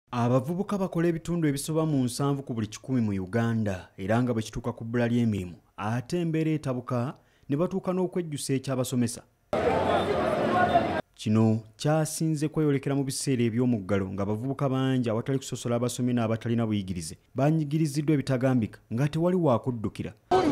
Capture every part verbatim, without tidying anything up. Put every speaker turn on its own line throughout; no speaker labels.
Abavubuka bakola ebitundu ebisoba mu nsanvu ku buli kikumi mu Uganda era nga bwe kituuka ku bbula ly'emirimu ate embeera etabuka ne batuuka n'okwejjusa ekyabasomesa. Kino kyasinze kweyolekera mu biseera eby'omuggalo ng'abavubuka bangi awatali kusosola abasomi n'abatalina buyigirize banyigiriziddwa ebitagambika nga tewali waakuddukira.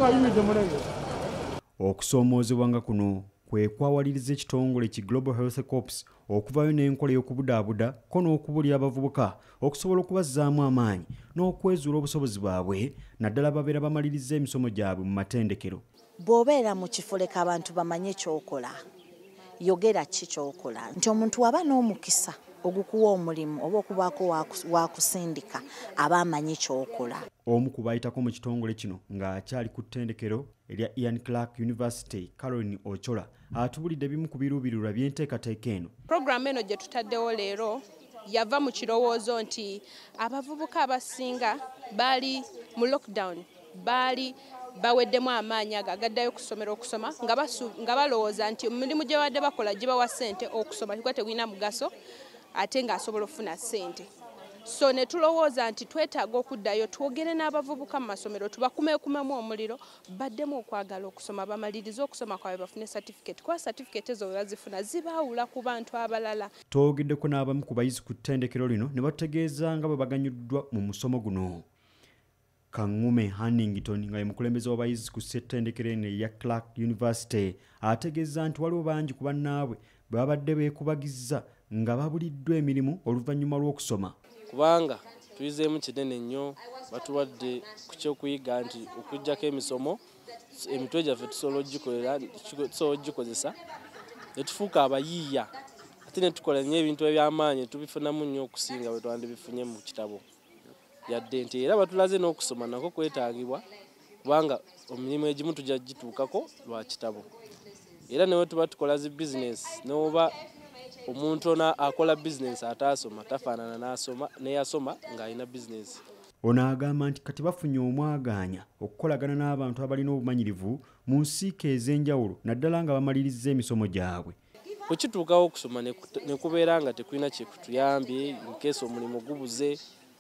Okusoomoozebwa nga kuno kwe kwawaliriza ekitongole ki Global Health Corps okuvayo n'enkola y'okubudaabuda ko n'okubulira abavubuka okusobola okubazzaamu amaanyi n'okwezuula obusobozi bwabwe naddala babeera bamaliriza emisomo gyabwe mu matendekero.
Bw'obeera mu kifo leka abantu bamanye ky'okola, yogera ki ky'okola, nti omuntu waba n'omukisa ogukuwa omulimu oba okubaako wakusindika aba amanyi ky'okola.
Omu ku bayitako mu kitongole kino ng'akyali ku ttendekero erya Ian Clerk University, Ochola, atubulidde bimu ku biruubirirwa by'enteekateeka eno.
Puroguramu eno gye tutaddewo leero yava mu kirowoozo nti abavubuka abasinga baali mu lockdown, baali baweddemu amaanyi ago agaddayo kusomera okusoma nga balowooza nti emirimu gye badde bakola gibawa ssente okusoma kuba tegulina mugaso ate ng'asobola okufuna ssente. So ne tulowooza nti twetaaga okuddayo twogere n'abavubuka mu masomero tubakumeekumemu omuliro baddemu okwagala okusoma bamalirize okusoma kwabwe bafune certificate kuba certificate ezo bwe bazifuna zibaawula ku bantu abalala.
Twogeddeko n'abamu ku bayizi ku ttendekero lino ne bategeeza nga bwe baganyuddwa mu musomo guno. Kangume Hannington nga ye mukulembeze w'abayizi ku ssettendekero eno eya Clark University ategeeza nti waliwo bangi ku bannaabwe bwe babadde beekubagizza nga babuliddwa emirimu oluvannyuma lw'okusoma.
Kubanga tuyizeemu kinene nnyo batuwadde ku kyokuyiga nti okuggyako emisomo emitwe gyaffe tusobola ogikozesa ne tufuuka abayiiya ate ne tukola nnyo ebintu eby'amaanyi tubifunamu nnyo okusinga bwe twandibifunye mu kitabo. Yadde nti era batulaze n'okusoma nako kwetaagibwa kubanga emirimu egimu tujja gituukako lwa kitabo. Era newe tuba tukola zi bizinesi n'oba omuntu ona akola bizinesi ataasoma tafaanana n'asoma n'eyasoma ng'alina bizinesi.
Ono agamba nti kati bafunye omwagaanya okukolagana n'abantu abalina obumanyirivu mu nsiike ez'enjawulo naddala nga bamaliriza emisomo gyabwe.
Bwe kituukawo okusoma ne kubeera nga tekulina kyekutuyambye nkeesa omulimu gubuze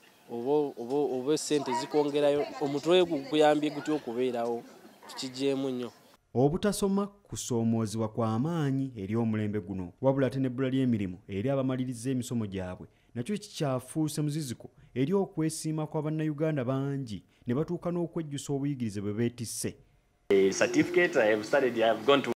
oba essente zikwongerayo omutwe gukuyambye gutya okubeerawo tukigyemu nnyo.
Obutasoma kusoomoozebwa kwa maanyi eri omulembe guno wabula ate n'ebbula ly'emirimu eri abamaliriza emisomo gyabwe nakyo kikyafuuse muziziko eri okwesiima kwa bannayuganda bangi ne batuuka n'okwejjusa obuyigirize bwe beetisse.